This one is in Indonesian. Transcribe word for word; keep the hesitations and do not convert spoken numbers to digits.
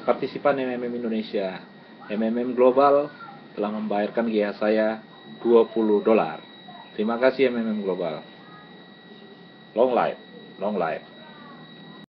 partisipan M M M Indonesia. M M M Global telah membayarkan G H saya dua puluh dolar. Terima kasih M M M Global. Long life, long life.